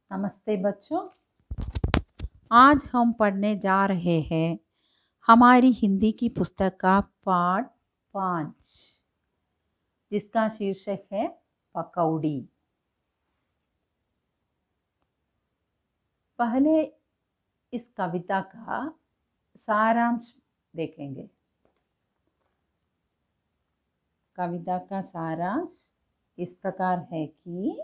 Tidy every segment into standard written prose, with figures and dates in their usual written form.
नमस्ते बच्चों। आज हम पढ़ने जा रहे हैं हमारी हिंदी की पुस्तक का पाठ 5, जिसका शीर्षक है पकौड़ी। पहले इस कविता का सारांश देखेंगे। कविता का सारांश इस प्रकार है कि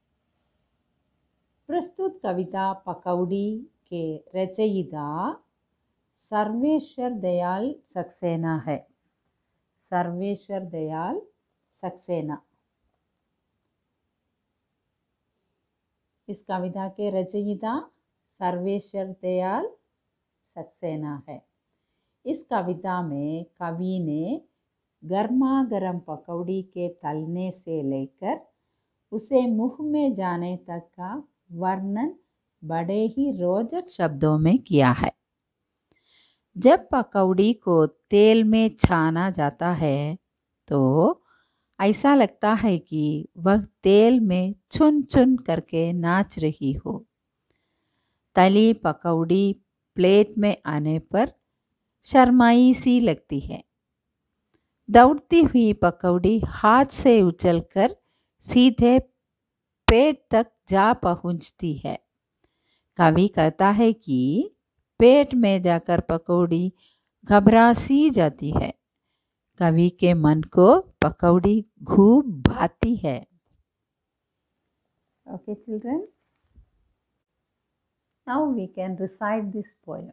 प्रस्तुत कविता पकौड़ी के रचयिता सर्वेश्वर दयाल सक्सेना है। सर्वेश्वर दयाल सक्सेना इस कविता के रचयिता सर्वेश्वर दयाल सक्सेना है। इस कविता में कवि ने गर्मा गर्म पकौड़ी के तलने से लेकर उसे मुंह में जाने तक का वर्णन बड़े ही रोचक शब्दों में किया है। जब पकौड़ी को तेल में छाना जाता है तो ऐसा लगता है कि वह तेल में चुन चुन करके नाच रही हो। तली पकौड़ी प्लेट में आने पर शर्माई सी लगती है। दौड़ती हुई पकौड़ी हाथ से उछलकर सीधे पेट तक जा पहुंचती है। कवि कहता है कि पेट में जाकर पकौड़ी घबरा सी जाती है। कवि के मन को पकौड़ी खूब भाती है। Okay, children. Now we can recite this poem.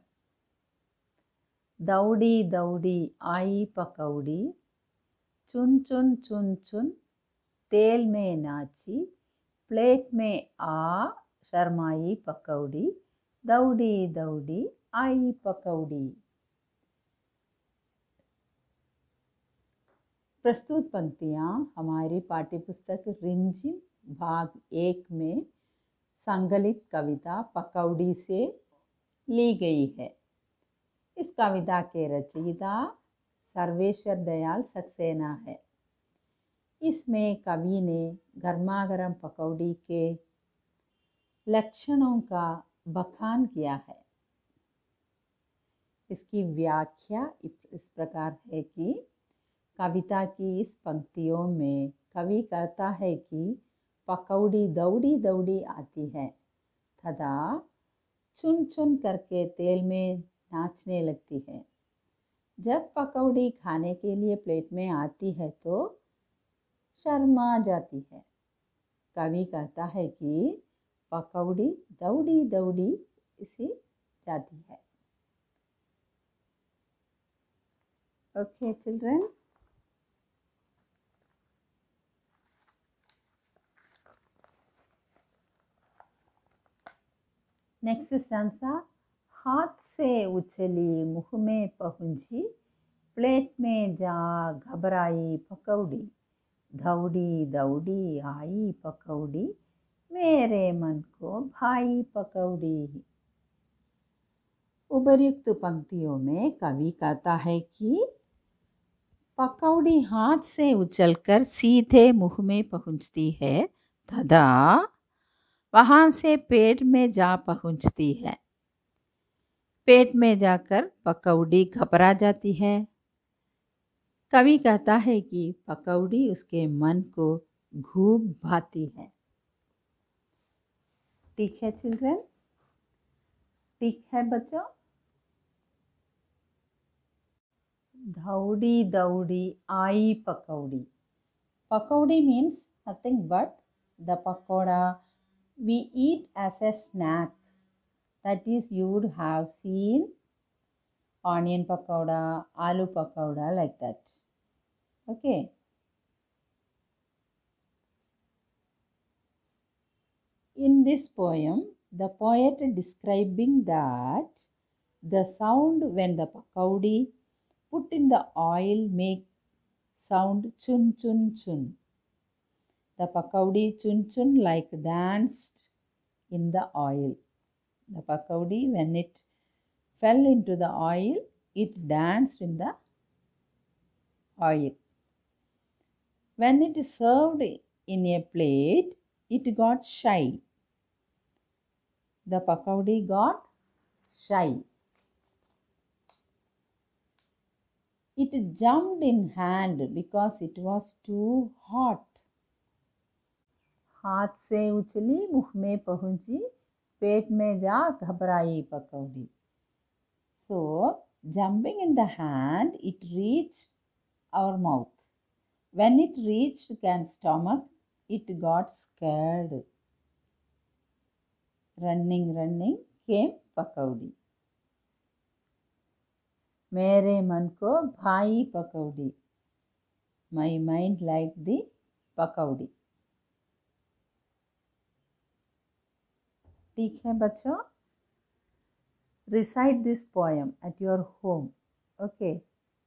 दौड़ी दौड़ी आई पकौड़ी, चुन चुन चुन चुन तेल में नाची, प्लेट में आ शर्माई पकौड़ी, दौड़ी दौड़ी आई पकौड़ी। प्रस्तुत पंक्तियाँ हमारी पाठ्यपुस्तक रिमझिम भाग 1 में संकलित कविता पकौड़ी से ली गई है। इस कविता के रचयिता सर्वेश्वर दयाल सक्सेना है। इसमें कवि ने गर्मा गर्म पकौड़ी के लक्षणों का बखान किया है। इसकी व्याख्या इस प्रकार है कि कविता की इस पंक्तियों में कवि कहता है कि पकौड़ी दौड़ी दौड़ी आती है तथा चुन चुन करके तेल में नाचने लगती है। जब पकौड़ी खाने के लिए प्लेट में आती है तो शर्मा जाती है। कवि कहता है कि पकौड़ी दौड़ी दौड़ी इसी जाती है। Okay, children. Next stanza. हाथ से उछली मुंह में पहुंची, प्लेट में जा घबराई पकौड़ी, दौड़ी दौड़ी आई पकौड़ी, मेरे मन को भाई पकौड़ी। उपर्युक्त पंक्तियों में कवि कहता है कि पकौड़ी हाथ से उछलकर सीधे मुंह में पहुंचती है तथा वहां से पेट में जा पहुंचती है। पेट में जाकर पकौड़ी घबरा जाती है। कवि कहता है कि पकौड़ी उसके मन को खूब भाती है। ठीक है चिल्ड्रन? ठीक है बच्चों? दौड़ी दौड़ी आई पकौड़ी। Pakodi means nothing but the pakoda we eat as a snack. That is, you would have seen onion pakoda, aloo pakoda, like that. Okay. In this poem, the poet describing that the sound when the pakodi put in the oil make sound chun chun chun. The pakodi chun chun like danced in the oil. The pakodi, when it fell into the oil, it danced in the oil. When it is served in a plate, it got shy. The pakodi got shy. It jumped in hand because it was too hot. हाथ से उछली, मुंह में पहुंची, पेट में जा घबराई पकौड़ी. So, jumping in the hand, it reached our mouth. When it reached Can's stomach, it got scared. Running came पकौड़ी. मेरे मन को भाई पकौड़ी. My mind liked the पकौड़ी. ठीक है बच्चों? Recite this poem at your home. Okay.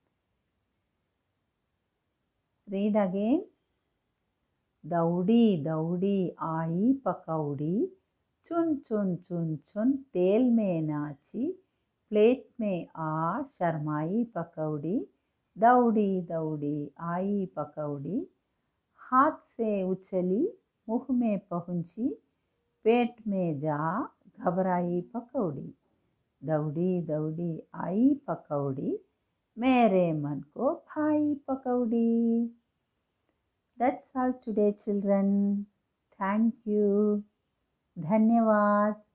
Read again. दौड़ी दौड़ी आई पकौड़ी, चुन चुन चुन चुन तेल में नाची, प्लेट में आ शर्माई पकौड़ी. दौड़ी दौड़ी आई पकौड़ी, हाथ से उछली, मुंह में पहुंची, पेट में जा घबराई पकौड़ी. दौड़ी दौड़ी आई पकौड़ी, मेरे मन को भाई पकौड़ी. That's all today, children. Thank you. धन्यवाद.